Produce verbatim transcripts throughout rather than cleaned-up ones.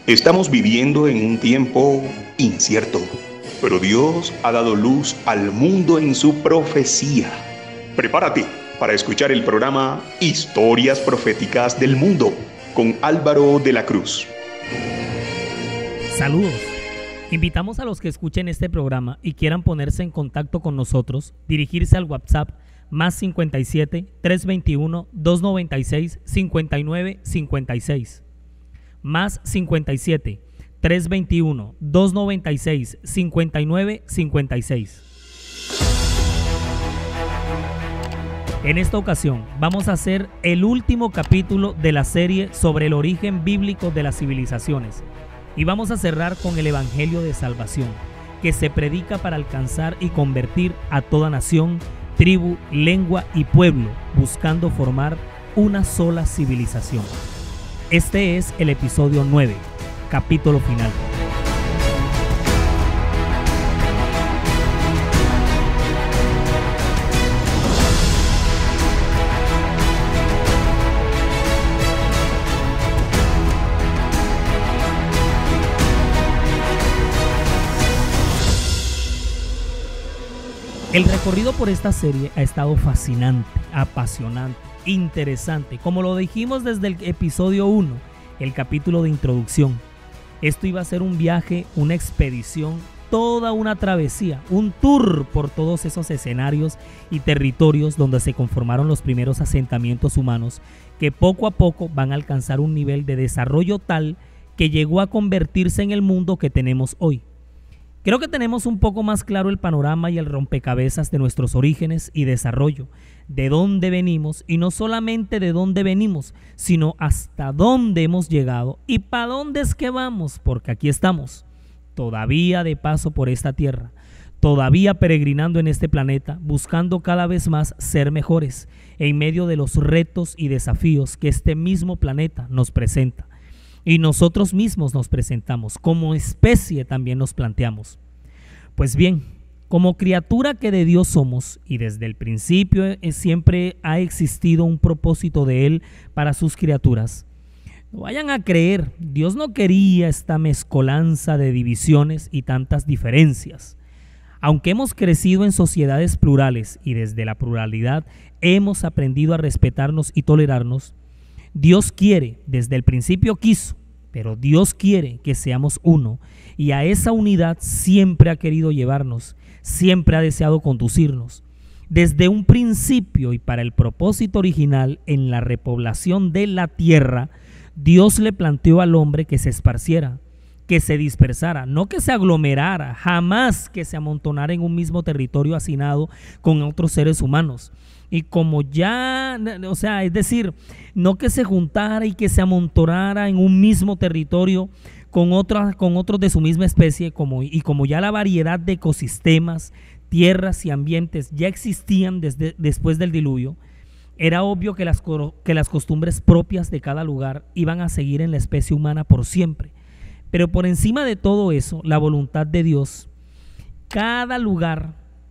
Estamos viviendo en un tiempo incierto, pero Dios ha dado luz al mundo en su profecía. Prepárate para escuchar el programa Historias Proféticas del Mundo con Álvaro de la Cruz. Saludos. Invitamos a los que escuchen este programa y quieran ponerse en contacto con nosotros, dirigirse al WhatsApp más cincuenta y siete, trescientos veintiuno, doscientos noventa y seis, cincuenta y nueve cincuenta y seis. Más cincuenta y siete, trescientos veintiuno, doscientos noventa y seis, cincuenta y nueve cincuenta y seis. En esta ocasión vamos a hacer el último capítulo de la serie sobre el origen bíblico de las civilizaciones y vamos a cerrar con el Evangelio de Salvación, que se predica para alcanzar y convertir a toda nación, tribu, lengua y pueblo, buscando formar una sola civilización. Este es el episodio nueve, capítulo final. El recorrido por esta serie ha estado fascinante, apasionante, interesante, como lo dijimos desde el episodio uno, el capítulo de introducción. Esto iba a ser un viaje, una expedición, toda una travesía, un tour por todos esos escenarios y territorios donde se conformaron los primeros asentamientos humanos que poco a poco van a alcanzar un nivel de desarrollo tal que llegó a convertirse en el mundo que tenemos hoy. Creo que tenemos un poco más claro el panorama y el rompecabezas de nuestros orígenes y desarrollo, de dónde venimos y no solamente de dónde venimos, sino hasta dónde hemos llegado y para dónde es que vamos, porque aquí estamos, todavía de paso por esta tierra, todavía peregrinando en este planeta, buscando cada vez más ser mejores en medio de los retos y desafíos que este mismo planeta nos presenta. Y nosotros mismos nos presentamos, como especie también nos planteamos. Pues bien, como criatura que de Dios somos, y desde el principio eh, siempre ha existido un propósito de Él para sus criaturas, no vayan a creer, Dios no quería esta mezcolanza de divisiones y tantas diferencias. Aunque hemos crecido en sociedades plurales y desde la pluralidad hemos aprendido a respetarnos y tolerarnos, Dios quiere, desde el principio quiso, pero Dios quiere que seamos uno y a esa unidad siempre ha querido llevarnos, siempre ha deseado conducirnos. Desde un principio y para el propósito original en la repoblación de la tierra, Dios le planteó al hombre que se esparciera, que se dispersara, no que se aglomerara, jamás que se amontonara en un mismo territorio hacinado con otros seres humanos. Y como ya, o sea, es decir, no que se juntara y que se amontonara en un mismo territorio con otros, con otros de su misma especie, como, y como ya la variedad de ecosistemas, tierras y ambientes ya existían desde, después del diluvio, era obvio que las, que las costumbres propias de cada lugar iban a seguir en la especie humana por siempre. Pero por encima de todo eso, la voluntad de Dios, cada lugar,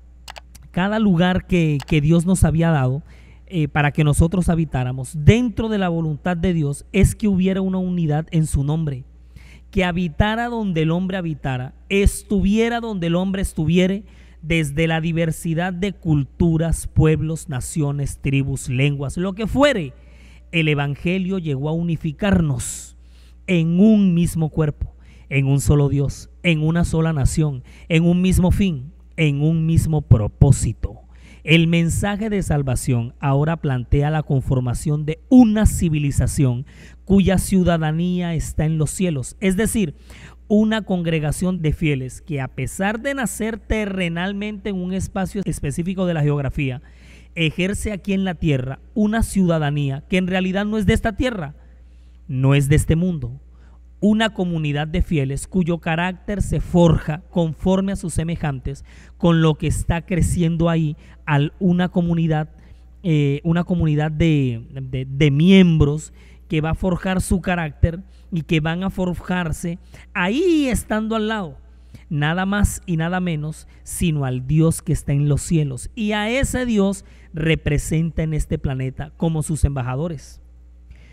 cada lugar que, que Dios nos había dado eh, para que nosotros habitáramos, dentro de la voluntad de Dios es que hubiera una unidad en su nombre, que habitara donde el hombre habitara, estuviera donde el hombre estuviere, desde la diversidad de culturas, pueblos, naciones, tribus, lenguas, lo que fuere. El Evangelio llegó a unificarnos en un mismo cuerpo, en un solo Dios, en una sola nación, en un mismo fin, en un mismo propósito. El mensaje de salvación ahora plantea la conformación de una civilización cuya ciudadanía está en los cielos, es decir, una congregación de fieles que a pesar de nacer terrenalmente en un espacio específico de la geografía, ejerce aquí en la tierra una ciudadanía que en realidad no es de esta tierra, no es de este mundo. Una comunidad de fieles cuyo carácter se forja conforme a sus semejantes, con lo que está creciendo ahí al una comunidad, eh, una comunidad de, de, de miembros que va a forjar su carácter y que van a forjarse ahí estando al lado, nada más y nada menos sino al Dios que está en los cielos, y a ese Dios representa en este planeta como sus embajadores.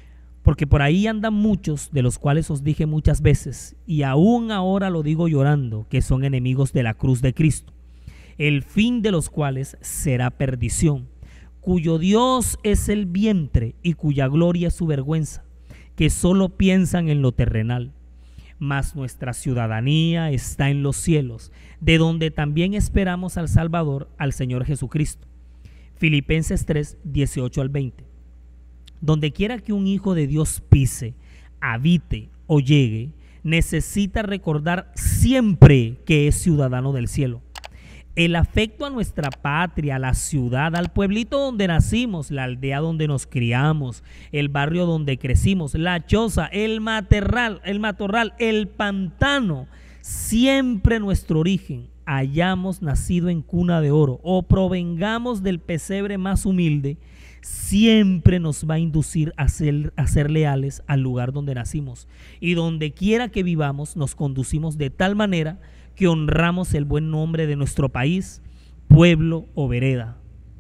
Porque por ahí andan muchos, de los cuales os dije muchas veces, y aún ahora lo digo llorando, que son enemigos de la cruz de Cristo, el fin de los cuales será perdición, cuyo Dios es el vientre y cuya gloria es su vergüenza, que solo piensan en lo terrenal. Mas nuestra ciudadanía está en los cielos, de donde también esperamos al Salvador, al Señor Jesucristo. Filipenses tres, dieciocho al veinte. Donde quiera que un hijo de Dios pise, habite o llegue, necesita recordar siempre que es ciudadano del cielo. El afecto a nuestra patria, a la ciudad, al pueblito donde nacimos, la aldea donde nos criamos, el barrio donde crecimos, la choza, el matorral, el matorral, el pantano, siempre nuestro origen, hayamos nacido en cuna de oro o provengamos del pesebre más humilde, siempre nos va a inducir a ser, a ser leales al lugar donde nacimos, y donde quiera que vivamos nos conducimos de tal manera que honramos el buen nombre de nuestro país, pueblo o vereda.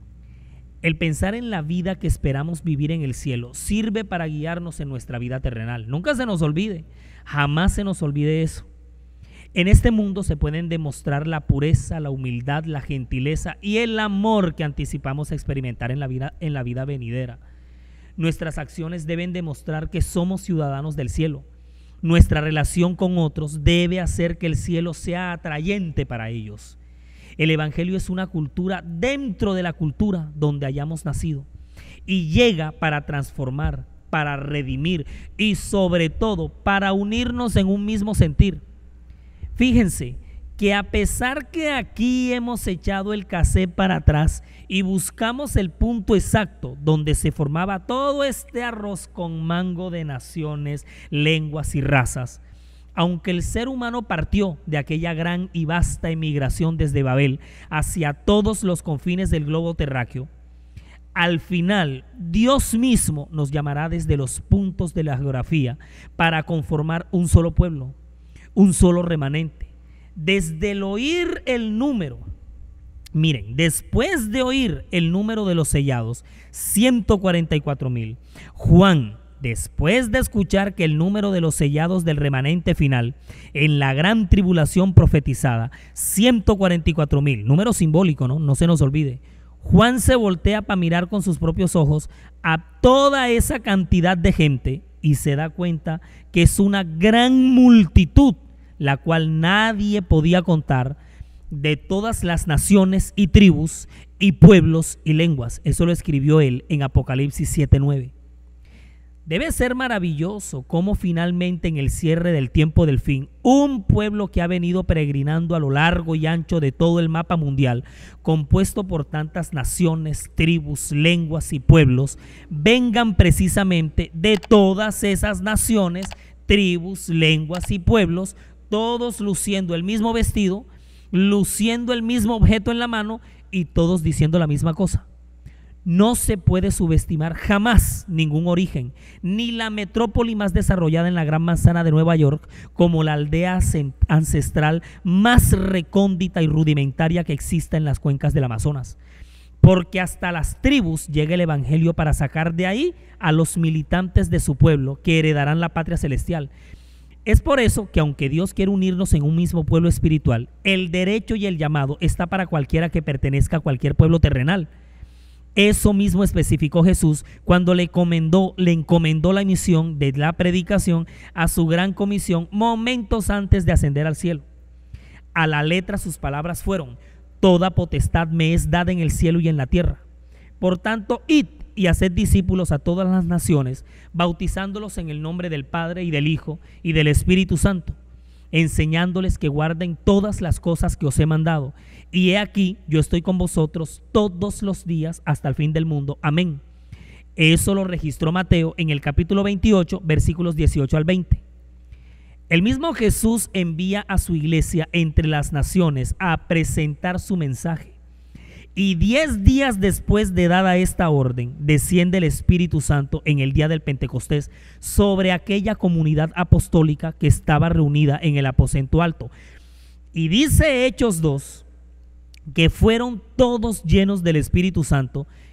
El pensar en la vida que esperamos vivir en el cielo sirve para guiarnos en nuestra vida terrenal. Nunca se nos olvide, jamás se nos olvide eso. En este mundo se pueden demostrar la pureza, la humildad, la gentileza y el amor que anticipamos experimentar en la vida, en la vida venidera. Nuestras acciones deben demostrar que somos ciudadanos del cielo. Nuestra relación con otros debe hacer que el cielo sea atrayente para ellos. El Evangelio es una cultura dentro de la cultura donde hayamos nacido y llega para transformar, para redimir y sobre todo para unirnos en un mismo sentir. Fíjense que a pesar que aquí hemos echado el cassette para atrás y buscamos el punto exacto donde se formaba todo este arroz con mango de naciones, lenguas y razas, aunque el ser humano partió de aquella gran y vasta emigración desde Babel hacia todos los confines del globo terráqueo, al final Dios mismo nos llamará desde los puntos de la geografía para conformar un solo pueblo, un solo remanente. Desde el oír el número, miren, después de oír el número de los sellados, ciento cuarenta y cuatro mil, Juan, después de escuchar que el número de los sellados del remanente final en la gran tribulación profetizada, ciento cuarenta y cuatro mil, número simbólico, ¿no? No se nos olvide. Juan se voltea para mirar con sus propios ojos a toda esa cantidad de gente y se da cuenta que es una gran multitud, la cual nadie podía contar, de todas las naciones y tribus y pueblos y lenguas. Eso lo escribió él en Apocalipsis siete nueve. Debe ser maravilloso cómo finalmente en el cierre del tiempo del fin, un pueblo que ha venido peregrinando a lo largo y ancho de todo el mapa mundial, compuesto por tantas naciones, tribus, lenguas y pueblos, vengan precisamente de todas esas naciones, tribus, lenguas y pueblos, todos luciendo el mismo vestido, luciendo el mismo objeto en la mano y todos diciendo la misma cosa. No se puede subestimar jamás ningún origen, ni la metrópoli más desarrollada en la Gran Manzana de Nueva York, como la aldea ancestral más recóndita y rudimentaria que exista en las cuencas del Amazonas. Porque hasta las tribus llega el Evangelio para sacar de ahí a los militantes de su pueblo que heredarán la patria celestial. Es por eso que aunque Dios quiere unirnos en un mismo pueblo espiritual, el derecho y el llamado está para cualquiera que pertenezca a cualquier pueblo terrenal. Eso mismo especificó Jesús cuando le encomendó, le encomendó la misión de la predicación a su gran comisión momentos antes de ascender al cielo. A la letra sus palabras fueron: toda potestad me es dada en el cielo y en la tierra. Por tanto, id y haced discípulos a todas las naciones, bautizándolos en el nombre del Padre y del Hijo y del Espíritu Santo, enseñándoles que guarden todas las cosas que os he mandado. Y he aquí, yo estoy con vosotros todos los días hasta el fin del mundo. Amén. Eso lo registró Mateo en el capítulo veintiocho, versículos dieciocho al veinte. El mismo Jesús envía a su iglesia entre las naciones a presentar su mensaje. Y diez días después de dada esta orden, desciende el Espíritu Santo en el día del Pentecostés sobre aquella comunidad apostólica que estaba reunida en el aposento alto. Y dice Hechos dos, que fueron todos llenos del Espíritu Santo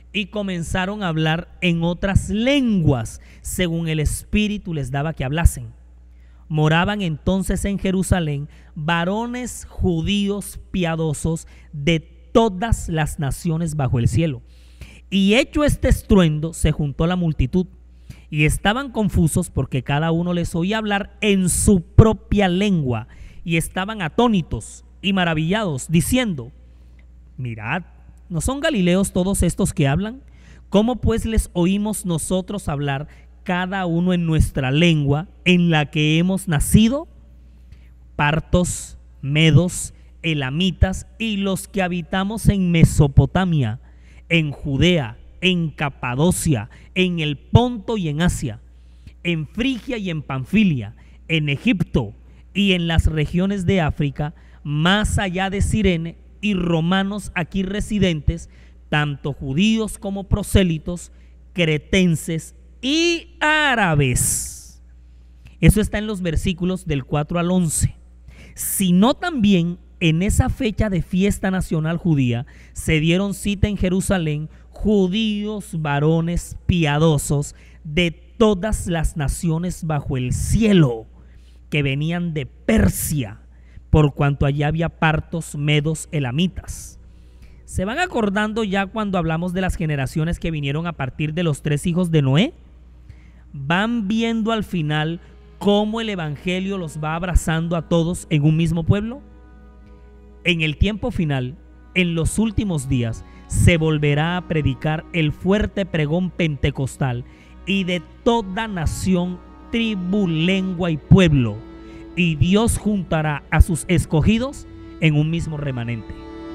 y comenzaron a hablar en otras lenguas, según el Espíritu les daba que hablasen. Moraban entonces en Jerusalén varones judíos piadosos de todas las naciones bajo el cielo. Y hecho este estruendo, se juntó la multitud, y estaban confusos porque cada uno les oía hablar en su propia lengua, y estaban atónitos y maravillados, diciendo: mirad, ¿no son galileos todos estos que hablan? ¿Cómo pues les oímos nosotros hablar cada uno en nuestra lengua en la que hemos nacido? Partos, medos, elamitas y los que habitamos en Mesopotamia, en Judea, en Capadocia, en el Ponto y en Asia, en Frigia y en Panfilia, en Egipto y en las regiones de África, más allá de Cirene, y romanos aquí residentes, tanto judíos como prosélitos, cretenses y árabes. Eso está en los versículos del cuatro al once. Sino también en esa fecha de fiesta nacional judía se dieron cita en Jerusalén judíos varones piadosos de todas las naciones bajo el cielo, que venían de Persia, por cuanto allá había partos, medos, elamitas. ¿Se van acordando ya cuando hablamos de las generaciones que vinieron a partir de los tres hijos de Noé? Van viendo al final cómo el evangelio los va abrazando a todos en un mismo pueblo. En el tiempo final, en los últimos días, se volverá a predicar el fuerte pregón pentecostal, y de toda nación, tribu, lengua y pueblo, y Dios juntará a sus escogidos en un mismo remanente.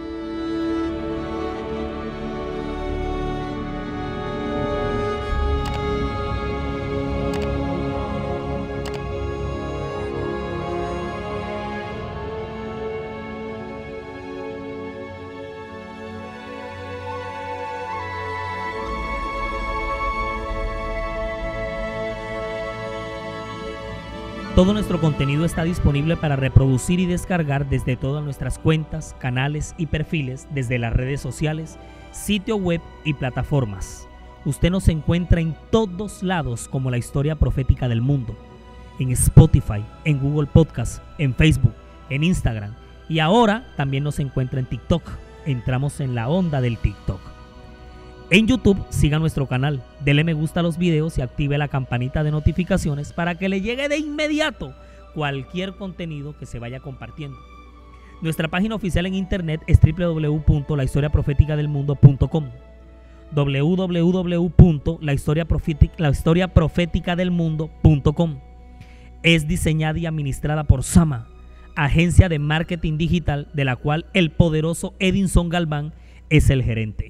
Todo nuestro contenido está disponible para reproducir y descargar desde todas nuestras cuentas, canales y perfiles, desde las redes sociales, sitio web y plataformas. Usted nos encuentra en todos lados como La Historia Profética del Mundo, en Spotify, en Google Podcast, en Facebook, en Instagram, y ahora también nos encuentra en TikTok. Entramos en la onda del TikTok. En YouTube, siga nuestro canal, dele me gusta a los videos y active la campanita de notificaciones para que le llegue de inmediato cualquier contenido que se vaya compartiendo. Nuestra página oficial en internet es doble u doble u doble u punto la historia profética del mundo punto com, doble u doble u doble u punto la historia profética del mundo punto com. Es diseñada y administrada por Sama, agencia de marketing digital de la cual el poderoso Edinson Galván es el gerente.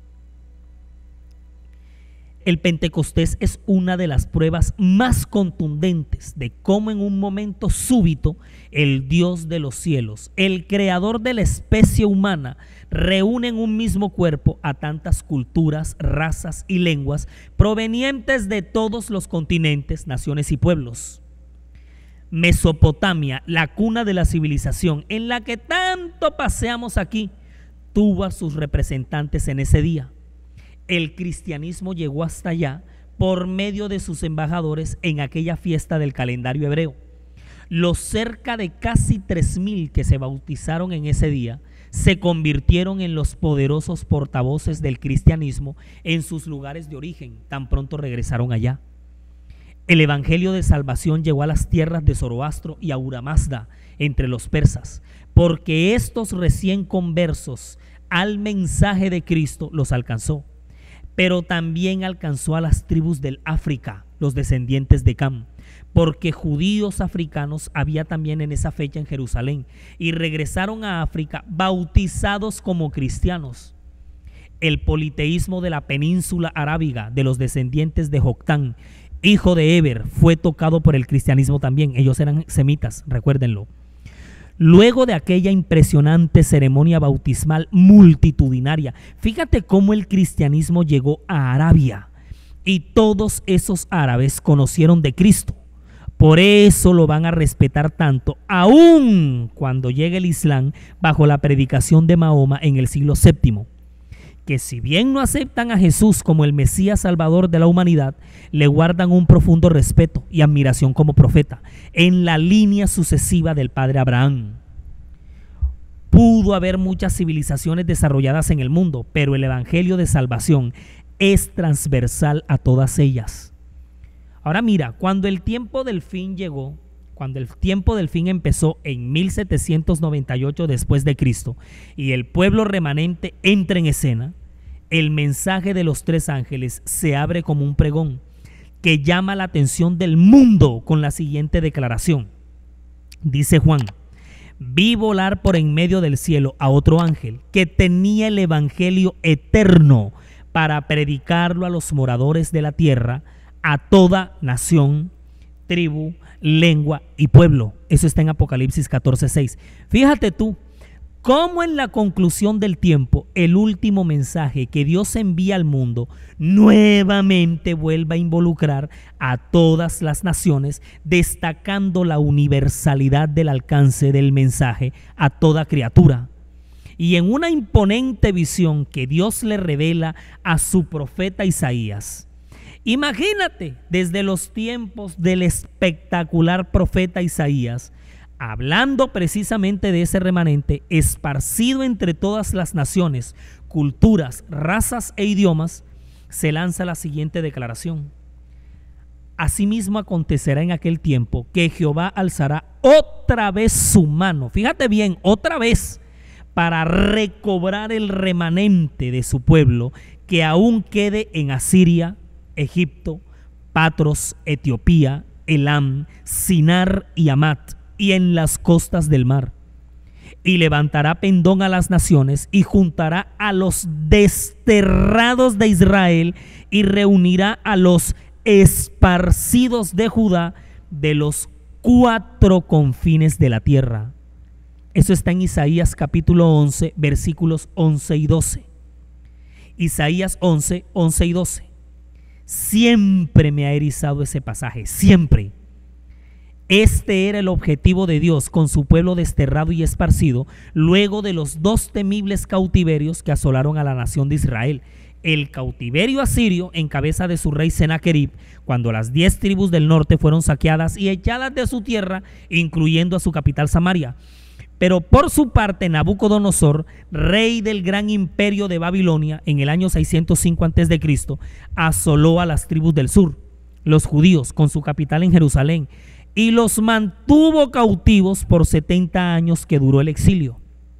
El Pentecostés es una de las pruebas más contundentes de cómo en un momento súbito el Dios de los cielos, el creador de la especie humana, reúne en un mismo cuerpo a tantas culturas, razas y lenguas provenientes de todos los continentes, naciones y pueblos. Mesopotamia, la cuna de la civilización en la que tanto paseamos aquí, tuvo a sus representantes en ese día. El cristianismo llegó hasta allá por medio de sus embajadores en aquella fiesta del calendario hebreo. Los cerca de casi tres mil que se bautizaron en ese día se convirtieron en los poderosos portavoces del cristianismo en sus lugares de origen, tan pronto regresaron allá. El evangelio de salvación llegó a las tierras de Zoroastro y Ahura Mazda entre los persas, porque estos recién conversos al mensaje de Cristo los alcanzó. Pero también alcanzó a las tribus del África, los descendientes de Cam, porque judíos africanos había también en esa fecha en Jerusalén, y regresaron a África bautizados como cristianos. El politeísmo de la península arábiga de los descendientes de Joctán, hijo de Eber, fue tocado por el cristianismo también. Ellos eran semitas, recuérdenlo. Luego de aquella impresionante ceremonia bautismal multitudinaria, fíjate cómo el cristianismo llegó a Arabia y todos esos árabes conocieron de Cristo. Por eso lo van a respetar tanto, aun cuando llegue el Islam bajo la predicación de Mahoma en el siglo séptimo. que si bien no aceptan a Jesús como el Mesías Salvador de la humanidad, le guardan un profundo respeto y admiración como profeta, en la línea sucesiva del padre Abraham. Pudo haber muchas civilizaciones desarrolladas en el mundo, pero el evangelio de salvación es transversal a todas ellas. Ahora mira, cuando el tiempo del fin llegó, cuando el tiempo del fin empezó en mil setecientos noventa y ocho después de Cristo y el pueblo remanente entra en escena, el mensaje de los tres ángeles se abre como un pregón que llama la atención del mundo con la siguiente declaración. Dice Juan: vi volar por en medio del cielo a otro ángel que tenía el evangelio eterno para predicarlo a los moradores de la tierra, a toda nación, tribu, lengua y pueblo. Eso está en Apocalipsis catorce seis. Fíjate tú cómo en la conclusión del tiempo el último mensaje que Dios envía al mundo nuevamente vuelve a involucrar a todas las naciones, destacando la universalidad del alcance del mensaje a toda criatura. Y en una imponente visión que Dios le revela a su profeta Isaías, imagínate, desde los tiempos del espectacular profeta Isaías, hablando precisamente de ese remanente esparcido entre todas las naciones, culturas, razas e idiomas, se lanza la siguiente declaración: asimismo acontecerá en aquel tiempo que Jehová alzará otra vez su mano, fíjate bien, otra vez, para recobrar el remanente de su pueblo que aún quede en Asiria, Egipto, Patros, Etiopía, Elam, Sinar y Amat, y en las costas del mar. Y levantará pendón a las naciones y juntará a los desterrados de Israel y reunirá a los esparcidos de Judá de los cuatro confines de la tierra. Eso está en Isaías capítulo once, versículos once y doce. Isaías once, once y doce. Siempre me ha erizado ese pasaje, siempre. Este era el objetivo de Dios con su pueblo desterrado y esparcido luego de los dos temibles cautiverios que asolaron a la nación de Israel. El cautiverio asirio en cabeza de su rey Sennacherib, cuando las diez tribus del norte fueron saqueadas y echadas de su tierra, incluyendo a su capital Samaria. Pero por su parte, Nabucodonosor, rey del gran imperio de Babilonia, en el año seiscientos cinco antes de Cristo, asoló a las tribus del sur, los judíos, con su capital en Jerusalén, y los mantuvo cautivos por setenta años que duró el exilio.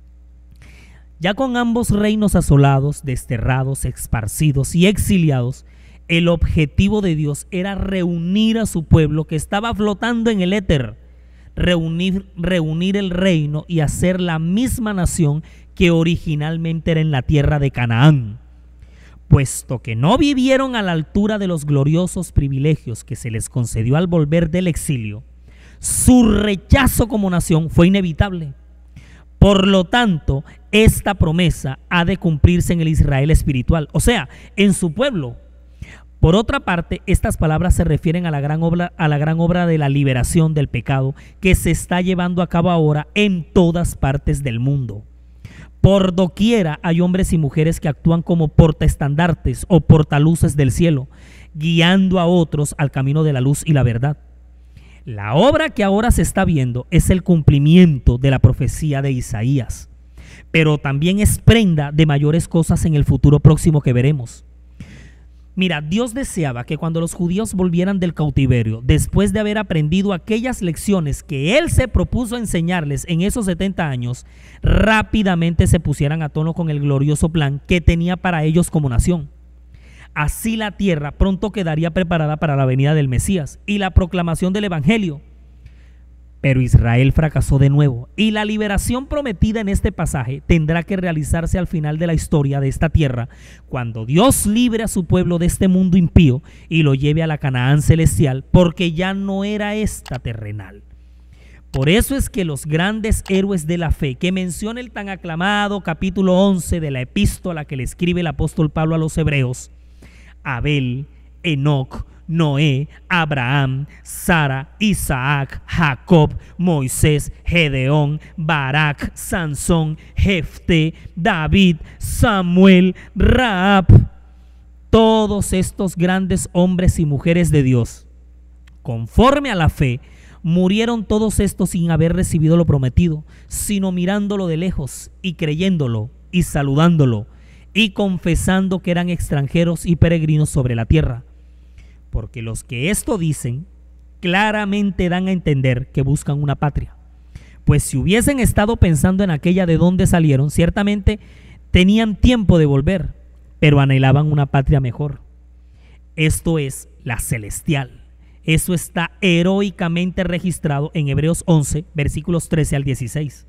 Ya con ambos reinos asolados, desterrados, esparcidos y exiliados, el objetivo de Dios era reunir a su pueblo que estaba flotando en el éter, reunir, reunir el reino y hacer la misma nación que originalmente era en la tierra de Canaán. Puesto que no vivieron a la altura de los gloriosos privilegios que se les concedió al volver del exilio, su rechazo como nación fue inevitable. Por lo tanto, esta promesa ha de cumplirse en el Israel espiritual, o sea, en su pueblo. Por otra parte, estas palabras se refieren a la gran obra, a la gran obra de la liberación del pecado que se está llevando a cabo ahora en todas partes del mundo. Por doquiera hay hombres y mujeres que actúan como portaestandartes o portaluces del cielo, guiando a otros al camino de la luz y la verdad. La obra que ahora se está viendo es el cumplimiento de la profecía de Isaías, pero también es prenda de mayores cosas en el futuro próximo que veremos. Mira, Dios deseaba que cuando los judíos volvieran del cautiverio, después de haber aprendido aquellas lecciones que Él se propuso enseñarles en esos setenta años, rápidamente se pusieran a tono con el glorioso plan que tenía para ellos como nación. Así la tierra pronto quedaría preparada para la venida del Mesías y la proclamación del Evangelio. Pero Israel fracasó de nuevo y la liberación prometida en este pasaje tendrá que realizarse al final de la historia de esta tierra, cuando Dios libre a su pueblo de este mundo impío y lo lleve a la Canaán celestial, porque ya no era esta terrenal. Por eso es que los grandes héroes de la fe que menciona el tan aclamado capítulo once de la epístola que le escribe el apóstol Pablo a los hebreos, Abel, Enoc, Noé, Abraham, Sara, Isaac, Jacob, Moisés, Gedeón, Barak, Sansón, Jefté, David, Samuel, Rahab. Todos estos grandes hombres y mujeres de Dios, conforme a la fe, murieron todos estos sin haber recibido lo prometido, sino mirándolo de lejos y creyéndolo y saludándolo y confesando que eran extranjeros y peregrinos sobre la tierra. Porque los que esto dicen claramente dan a entender que buscan una patria. Pues si hubiesen estado pensando en aquella de donde salieron, ciertamente tenían tiempo de volver, pero anhelaban una patria mejor. Esto es la celestial. Eso está heroicamente registrado en Hebreos once, versículos trece al dieciséis.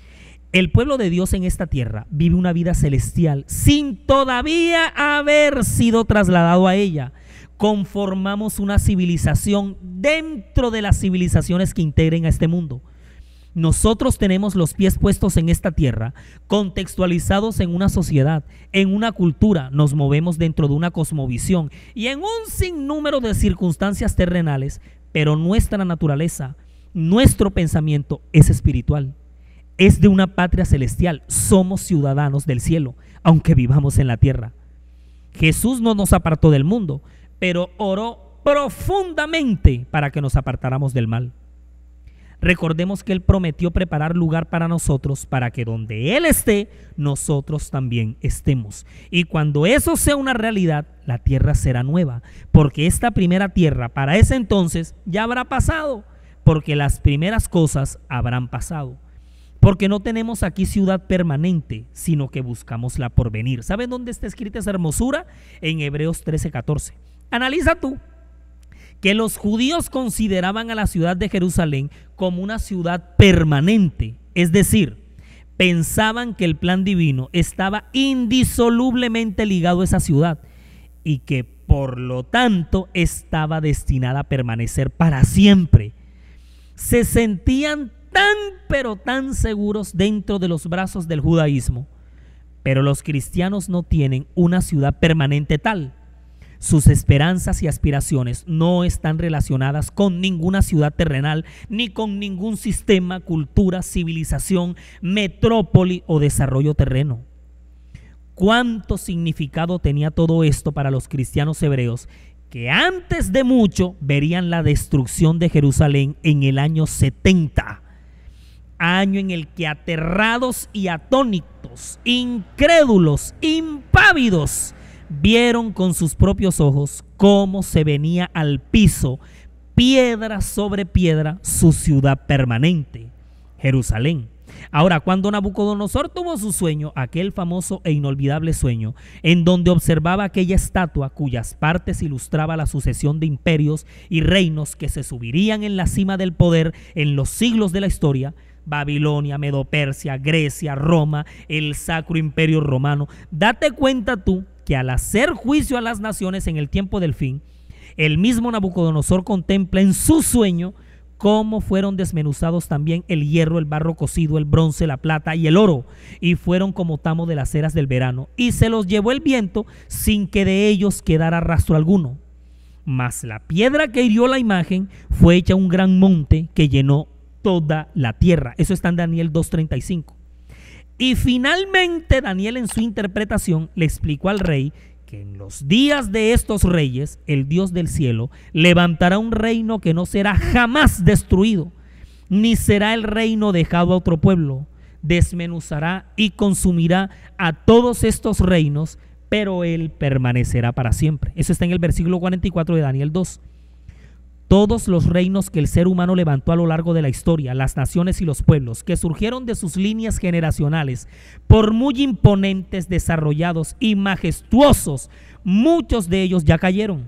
El pueblo de Dios en esta tierra vive una vida celestial sin todavía haber sido trasladado a ella. Conformamos una civilización dentro de las civilizaciones que integren a este mundo. Nosotros tenemos los pies puestos en esta tierra, contextualizados en una sociedad, en una cultura, nos movemos dentro de una cosmovisión y en un sinnúmero de circunstancias terrenales, pero nuestra naturaleza, nuestro pensamiento es espiritual, es de una patria celestial, somos ciudadanos del cielo, aunque vivamos en la tierra. Jesús no nos apartó del mundo, pero oró profundamente para que nos apartáramos del mal. Recordemos que Él prometió preparar lugar para nosotros, para que donde Él esté, nosotros también estemos. Y cuando eso sea una realidad, la tierra será nueva, porque esta primera tierra para ese entonces ya habrá pasado, porque las primeras cosas habrán pasado. Porque no tenemos aquí ciudad permanente, sino que buscamos la porvenir. ¿Saben dónde está escrita esa hermosura? En Hebreos trece, catorce. Analiza tú que los judíos consideraban a la ciudad de Jerusalén como una ciudad permanente, es decir, pensaban que el plan divino estaba indisolublemente ligado a esa ciudad y que por lo tanto estaba destinada a permanecer para siempre. Se sentían tan pero tan seguros dentro de los brazos del judaísmo, pero los cristianos no tienen una ciudad permanente tal. Sus esperanzas y aspiraciones no están relacionadas con ninguna ciudad terrenal, ni con ningún sistema, cultura, civilización, metrópoli o desarrollo terreno. ¿Cuánto significado tenía todo esto para los cristianos hebreos que antes de mucho verían la destrucción de Jerusalén en el año setenta? Año en el que aterrados y atónitos, incrédulos, impávidos, vieron con sus propios ojos cómo se venía al piso, piedra sobre piedra, su ciudad permanente, Jerusalén. Ahora, cuando Nabucodonosor tuvo su sueño, aquel famoso e inolvidable sueño, en donde observaba aquella estatua cuyas partes ilustraba la sucesión de imperios y reinos que se subirían en la cima del poder en los siglos de la historia, Babilonia, Medo-Persia, Grecia, Roma, el Sacro Imperio Romano, date cuenta tú que al hacer juicio a las naciones en el tiempo del fin, el mismo Nabucodonosor contempla en su sueño cómo fueron desmenuzados también el hierro, el barro cocido, el bronce, la plata y el oro, y fueron como tamo de las eras del verano, y se los llevó el viento sin que de ellos quedara rastro alguno. Mas la piedra que hirió la imagen fue hecha un gran monte que llenó toda la tierra. Eso está en Daniel dos treinta y cinco. Y finalmente Daniel en su interpretación le explicó al rey que en los días de estos reyes el Dios del cielo levantará un reino que no será jamás destruido, ni será el reino dejado a otro pueblo. Desmenuzará y consumirá a todos estos reinos, pero él permanecerá para siempre. Eso está en el versículo cuarenta y cuatro de Daniel dos. Todos los reinos que el ser humano levantó a lo largo de la historia, las naciones y los pueblos que surgieron de sus líneas generacionales, por muy imponentes, desarrollados y majestuosos, muchos de ellos ya cayeron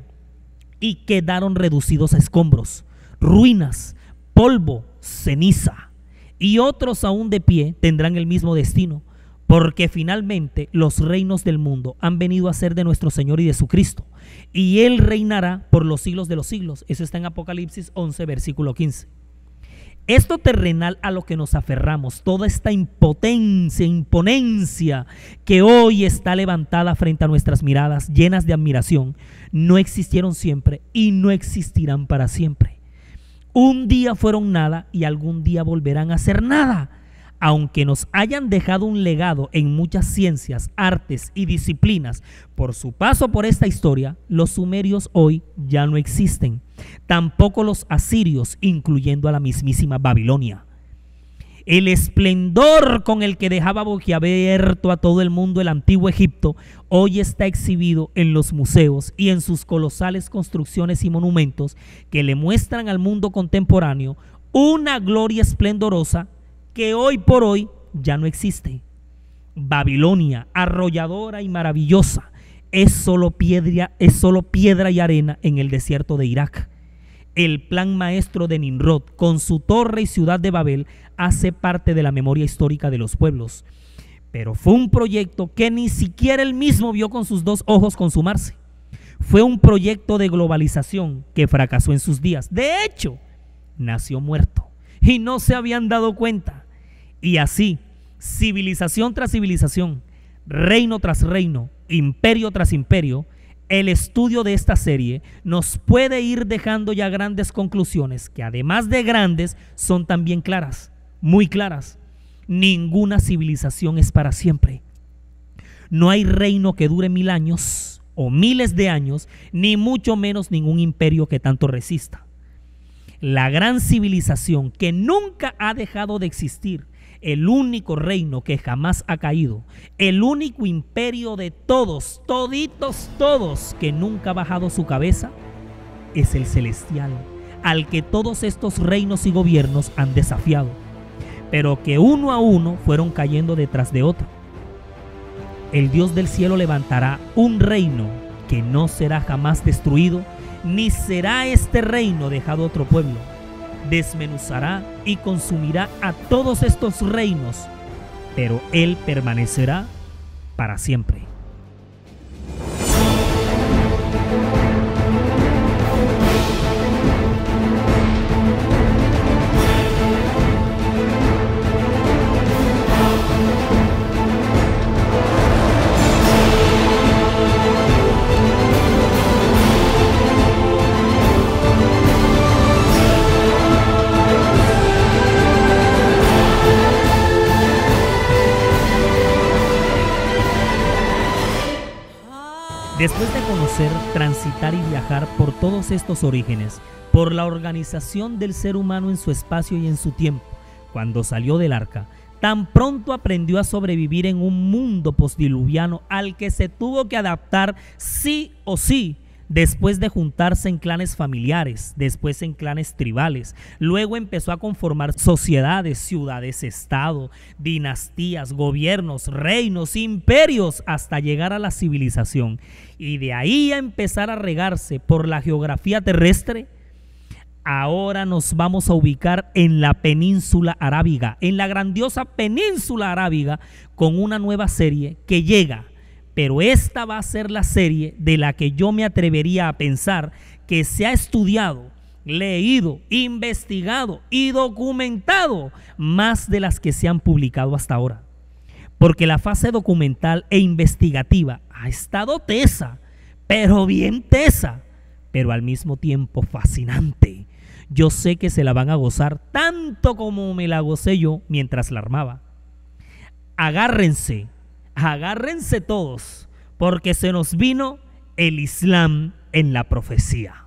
y quedaron reducidos a escombros, ruinas, polvo, ceniza, y otros aún de pie tendrán el mismo destino, porque finalmente los reinos del mundo han venido a ser de nuestro Señor y de su Cristo, y Él reinará por los siglos de los siglos. Eso está en Apocalipsis once, versículo quince. Esto terrenal a lo que nos aferramos, toda esta impotencia, imponencia que hoy está levantada frente a nuestras miradas llenas de admiración, no existieron siempre y no existirán para siempre. Un día fueron nada y algún día volverán a ser nada. Aunque nos hayan dejado un legado en muchas ciencias, artes y disciplinas por su paso por esta historia, los sumerios hoy ya no existen. Tampoco los asirios, incluyendo a la mismísima Babilonia. El esplendor con el que dejaba boquiabierto a todo el mundo el antiguo Egipto hoy está exhibido en los museos y en sus colosales construcciones y monumentos que le muestran al mundo contemporáneo una gloria esplendorosa que hoy por hoy ya no existe. Babilonia, arrolladora y maravillosa, es solo piedra, es solo piedra y arena en el desierto de Irak. El plan maestro de Nimrod, con su torre y ciudad de Babel, hace parte de la memoria histórica de los pueblos. Pero fue un proyecto que ni siquiera él mismo vio con sus dos ojos consumarse. Fue un proyecto de globalización que fracasó en sus días. De hecho, nació muerto y no se habían dado cuenta. Y así, civilización tras civilización, reino tras reino, imperio tras imperio, el estudio de esta serie nos puede ir dejando ya grandes conclusiones que además de grandes son también claras, muy claras. Ninguna civilización es para siempre. No hay reino que dure mil años o miles de años, ni mucho menos ningún imperio que tanto resista. La gran civilización que nunca ha dejado de existir, el único reino que jamás ha caído, el único imperio de todos, toditos, todos, que nunca ha bajado su cabeza, es el celestial, al que todos estos reinos y gobiernos han desafiado, pero que uno a uno fueron cayendo detrás de otro. El Dios del cielo levantará un reino que no será jamás destruido, ni será este reino dejado a otro pueblo. Desmenuzará y consumirá a todos estos reinos, pero Él permanecerá para siempre. Después de conocer, transitar y viajar por todos estos orígenes, por la organización del ser humano en su espacio y en su tiempo, cuando salió del arca, tan pronto aprendió a sobrevivir en un mundo postdiluviano al que se tuvo que adaptar sí o sí, después de juntarse en clanes familiares, después en clanes tribales. Luego empezó a conformar sociedades, ciudades, estado, dinastías, gobiernos, reinos, imperios, hasta llegar a la civilización. Y de ahí a empezar a regarse por la geografía terrestre. Ahora nos vamos a ubicar en la península arábiga, en la grandiosa península arábiga, con una nueva serie que llega. Pero esta va a ser la serie de la que yo me atrevería a pensar que se ha estudiado, leído, investigado y documentado más de las que se han publicado hasta ahora. Porque la fase documental e investigativa ha estado tesa, pero bien tesa, pero al mismo tiempo fascinante. Yo sé que se la van a gozar tanto como me la gocé yo mientras la armaba. Agárrense. Agárrense todos, porque se nos vino el Islam en la profecía.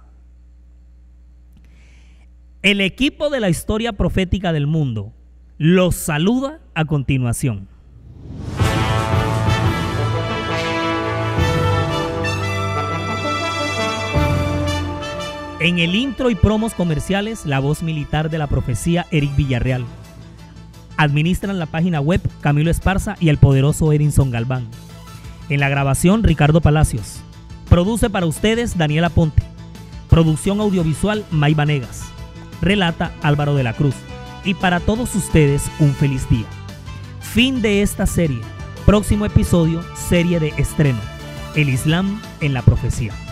El equipo de la historia profética del mundo los saluda a continuación. En el intro y promos comerciales, la voz militar de la profecía, Eric Villarreal. Administran la página web Camilo Esparza y el poderoso Edinson Galván. En la grabación, Ricardo Palacios. Produce para ustedes Daniela Ponte. Producción audiovisual, May Vanegas. Relata Álvaro de la Cruz. Y para todos ustedes, un feliz día. Fin de esta serie. Próximo episodio, serie de estreno. El Islam en la profecía.